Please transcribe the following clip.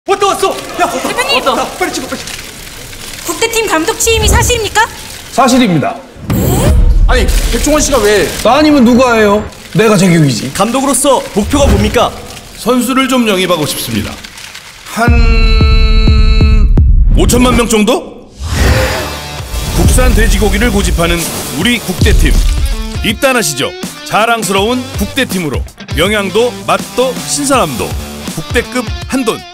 왔어! 야, 대표님! 왔다. 빨리 찍어, 빨리. 국대팀 감독 취임이 사실입니까? 사실입니다. 아니, 백종원 씨가 왜 나 아니면 누가 해요? 내가 제격이지. 감독으로서 목표가 뭡니까? 선수를 좀 영입하고 싶습니다. 한 5천만 명 정도? 국산 돼지고기를 고집하는 우리 국대팀 입단하시죠. 자랑스러운 국대팀으로 영양도, 맛도, 신선함도 국대급 한돈.